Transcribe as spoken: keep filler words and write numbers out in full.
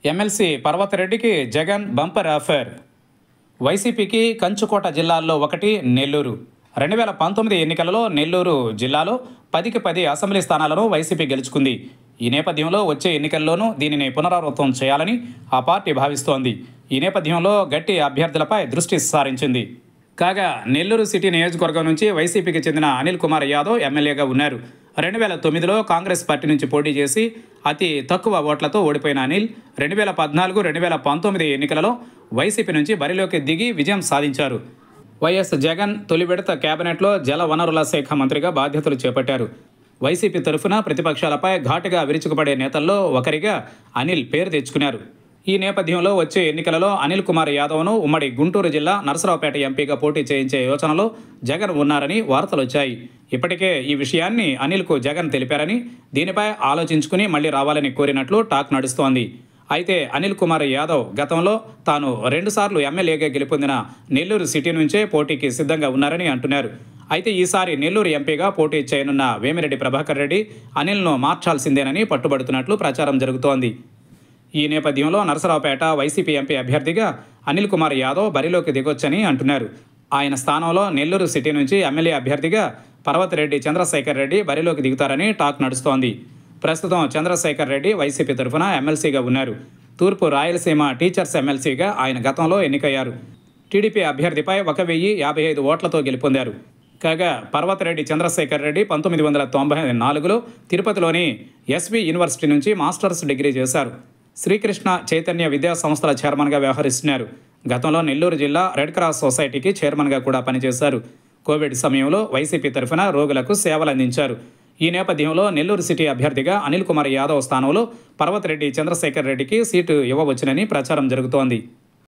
MLC పర్వతరెడ్డికి Jagan bumper offer. వైసీపీకి కంచుకోట జిల్లాల్లో ఒకటి నెల్లూరు. రెండు వేల పంతొమ్మిది ఎన్నికలలో నెల్లూరు జిల్లాలో పదికి పది అసెంబ్లీ స్థానాలను వైసీపీ గెలుచుకుంది. ఈ నేపథ్యంలో వచ్చే ఎన్నికల్లోనూ దీనిని పునరావృతం చేయాలని ఆ పార్టీ భావిస్తోంది. ఈ నేపథ్యంలో గట్టి అభ్యర్థులపై దృష్టి సారించింది. కాగా నెల్లూరు సిటీ నియోజకవర్గం నుంచి వైసీపీకి చెందిన అనిల్ కుమార్ యాదవ్ ఎమ్మెల్యేగా ఉన్నారు. రెండు వేల తొమ్మిదిలో కాంగ్రెస్ పార్టీ నుంచి పోటీ చేసి అతి తక్కువ ఓట్లతో ఓడిపోయిన అనిల్ రెండు వేల పద్నాలుగు రెండు వేల పంతొమ్మిది ఎన్నికలలో వైసీపీ నుంచి బరిలోకి దిగి విజయం సాధించారు. వైఎస్ జగన్ తొలి విడత కేబినెట్లో జల వనరుల శాఖ మంత్రిగా బాధ్యతలు చేపట్టారు. వైసీపీ తరఫున ప్రతిపక్షాలపై ఘాటుగా విరుచుకుపడే నేతల్లో ఒకరిగా అనిల్ పేరు తెచ్చుకున్నారు. ఈ నేపథ్యంలో వచ్చే ఎన్నికలలో అనిల్ కుమార్ యాదవ్ను ఉమ్మడి గుంటూరు జిల్లా నరసరావుపేట ఎంపీగా పోటీ చేయించే యోచనలో జగన్ ఉన్నారని వార్తలు వచ్చాయి. ఇప్పటికే ఈ విషయాన్ని అనిల్కు జగన్ తెలిపారని, దీనిపై ఆలోచించుకుని మళ్లీ రావాలని కోరినట్లు టాక్ నడుస్తోంది. అయితే అనిల్ కుమార్ యాదవ్ గతంలో తాను రెండుసార్లు ఎమ్మెల్యేగా గెలుపొందిన నెల్లూరు సిటీ నుంచే పోటీకి సిద్ధంగా ఉన్నారని అంటున్నారు. అయితే ఈసారి నెల్లూరు ఎంపీగా పోటీ చేయనున్న వేమిరెడ్డి ప్రభాకర్ రెడ్డి అనిల్ను మార్చాల్సిందేనని పట్టుబడుతున్నట్లు ప్రచారం జరుగుతోంది. ఈ నేపథ్యంలో నరసరావుపేట వైసీపీ ఎంపీ అభ్యర్థిగా అనిల్ కుమార్ యాదవ్ బరిలోకి దిగొచ్చని అంటున్నారు. ఆయన స్థానంలో నెల్లూరు సిటీ నుంచి ఎమ్మెల్యే అభ్యర్థిగా పర్వతరెడ్డి చంద్రశేఖర్ రెడ్డి బరిలోకి దిగుతారని టాక్ నడుస్తోంది. ప్రస్తుతం చంద్రశేఖర్ రెడ్డి వైసీపీ తరఫున ఎమ్మెల్సీగా ఉన్నారు. తూర్పు రాయలసీమ టీచర్స్ ఎమ్మెల్సీగా ఆయన గతంలో ఎన్నికయ్యారు. టీడీపీ అభ్యర్థిపై ఒక వెయ్యి యాభై ఐదు ఓట్లతో గెలుపొందారు. కాగా పర్వతరెడ్డి చంద్రశేఖర్ రెడ్డి పంతొమ్మిది వందల తొంభై నాలుగులో తిరుపతిలోని ఎస్వి యూనివర్సిటీ నుంచి మాస్టర్స్ డిగ్రీ చేశారు. శ్రీకృష్ణ చైతన్య విద్యా సంస్థల చైర్మన్గా వ్యవహరిస్తున్నారు. గతంలో నెల్లూరు జిల్లా రెడ్ క్రాస్ సొసైటీకి చైర్మన్గా కూడా పనిచేశారు. కోవిడ్ సమయంలో వైసీపీ తరఫున రోగులకు సేవలు అందించారు. ఈ నేపథ్యంలో నెల్లూరు సిటీ అభ్యర్థిగా అనిల్ కుమార్ యాదవ్ స్థానంలో పర్వతరెడ్డి చంద్రశేఖర్ రెడ్డికి సీటు ఇవ్వవచ్చునని ప్రచారం జరుగుతోంది.